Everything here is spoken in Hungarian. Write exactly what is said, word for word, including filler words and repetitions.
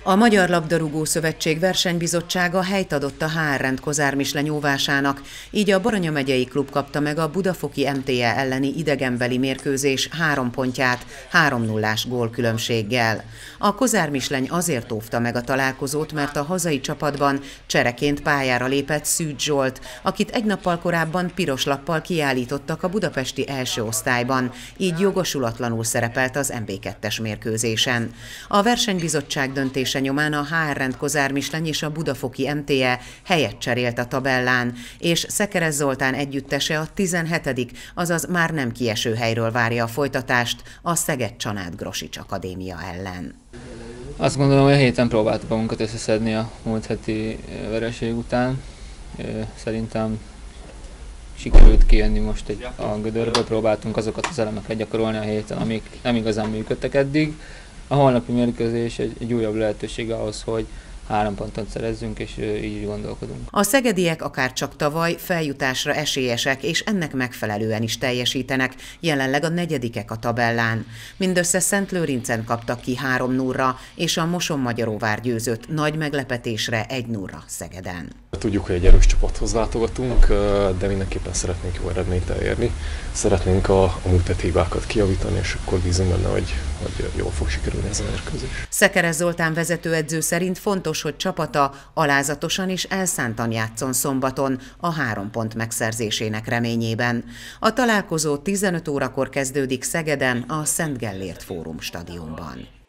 A Magyar Labdarúgó Szövetség versenybizottsága helyt adott a há er Kozár Misle nyúvásának, így a Baranya megyei klub kapta meg a budafoki em té e elleni idegenbeli mérkőzés három pontját három nullás gólkülönbséggel. A Kozár Misleny azért óvta meg a találkozót, mert a hazai csapatban csereként pályára lépett Szűcs Zsolt, akit egy nappal korábban piros lappal kiállítottak a budapesti első osztályban, így jogosulatlanul szerepelt az em bé kettes mérkőzésen. A versenybizottság döntése nyomán a há er Kozár Misleny és a budafoki em té e helyet cserélt a tabellán, és Szekeres Zoltán együttese a tizenhetedik, azaz már nem kieső helyről várja a folytatást a Szeged-Csanád-Grosics Akadémia ellen. Azt gondolom, hogy a héten próbáltuk magunkat összeszedni a múlt heti vereség után. Szerintem sikerült kijönni most egy, a gödörből, próbáltunk azokat az elemeket gyakorolni a héten, amik nem igazán működtek eddig. A holnapi mérkőzés egy, egy újabb lehetőség ahhoz, hogy három pontot szerezzünk, és így gondolkodunk. A szegediek akárcsak tavaly feljutásra esélyesek, és ennek megfelelően is teljesítenek, jelenleg a negyedikek a tabellán. Mindössze Szentlőrincen kaptak ki három nullra, és a Mosonmagyaróvár győzött nagy meglepetésre egy nullra Szegeden. Tudjuk, hogy egy erős csapathoz látogatunk, de mindenképpen szeretnénk jó eredményt elérni. Szeretnénk a, a múlt heti hibákat kijavítani, és akkor bízunk benne, hogy, hogy jól fog sikerülni ez a mérkőzés. Szekeres Zoltán vezetőedző szerint fontos, hogy csapata alázatosan és elszántan játszon szombaton a három pont megszerzésének reményében. A találkozó tizenöt órakor kezdődik Szegeden, a Szent Gellért Fórum stadionban.